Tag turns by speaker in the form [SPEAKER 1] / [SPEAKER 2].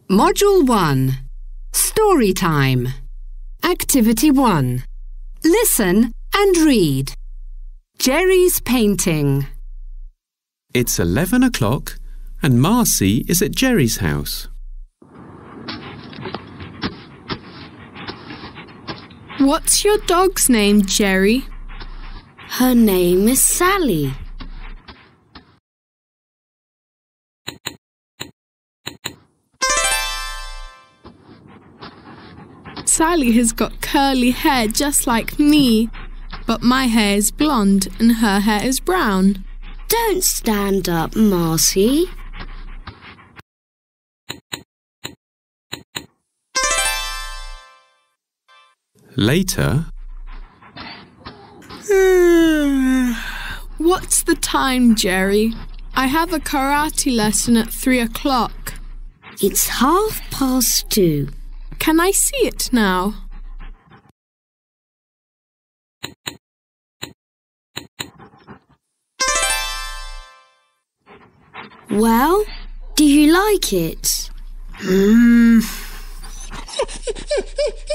[SPEAKER 1] Module 1. Story time. Activity 1. Listen and read. Jerry's painting.
[SPEAKER 2] It's 11 o'clock and Marcy is at Jerry's house.
[SPEAKER 3] What's your dog's name, Jerry?
[SPEAKER 4] Her name is Sally.
[SPEAKER 3] Sally has got curly hair just like me, but my hair is blonde and her hair is brown.
[SPEAKER 4] Don't stand up, Marcy.
[SPEAKER 2] Later,
[SPEAKER 3] What's the time, Jerry? I have a karate lesson at 3 o'clock.
[SPEAKER 4] It's 2:30.
[SPEAKER 3] Can I see it now?
[SPEAKER 4] Well, do you like it?